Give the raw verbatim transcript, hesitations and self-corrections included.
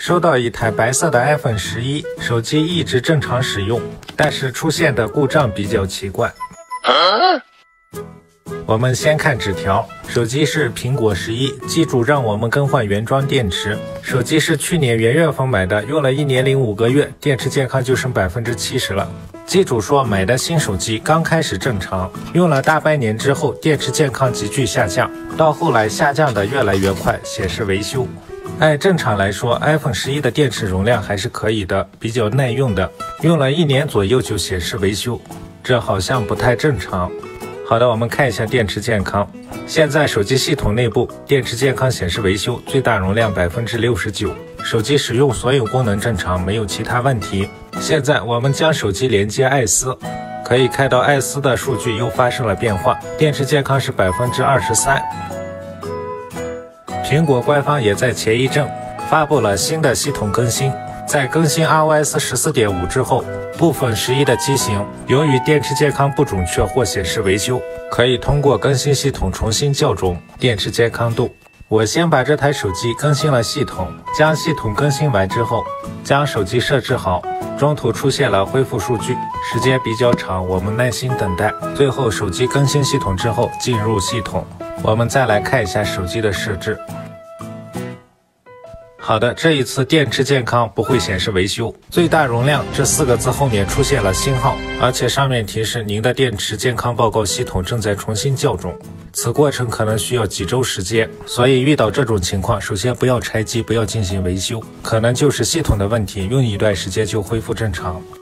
收到一台白色的 iPhone 十一，手机一直正常使用，但是出现的故障比较奇怪。啊、我们先看纸条，手机是苹果十一，机主让我们更换原装电池。手机是去年元月份买的，用了一年零五个月，电池健康就剩百分之七十了。机主说买的新手机刚开始正常，用了大半年之后，电池健康急剧下降，到后来下降的越来越快，显示维修。按正常来说 ，iPhone 十一的电池容量还是可以的，比较耐用的，用了一年左右就显示维修，这好像不太正常。好的，我们看一下电池健康。现在手机系统内部电池健康显示维修，最大容量百分之六十九，手机使用所有功能正常，没有其他问题。现在我们将手机连接艾斯，可以看到艾斯的数据又发生了变化，电池健康是百分之二十三。苹果官方也在前一阵发布了新的系统更新，在更新 i O S 十四点五 之后，部分十一的机型由于电池健康不准确或显示维修，可以通过更新系统重新校准电池健康度。我先把这台手机更新了系统，将系统更新完之后，将手机设置好，中途出现了恢复数据，时间比较长，我们耐心等待。最后手机更新系统之后进入系统，我们再来看一下手机的设置。好的，这一次电池健康不会显示维修，最大容量这四个字后面出现了星号，而且上面提示您的电池健康报告系统正在重新校准，此过程可能需要几周时间，所以遇到这种情况，首先不要拆机，不要进行维修，可能就是系统的问题，用一段时间就恢复正常。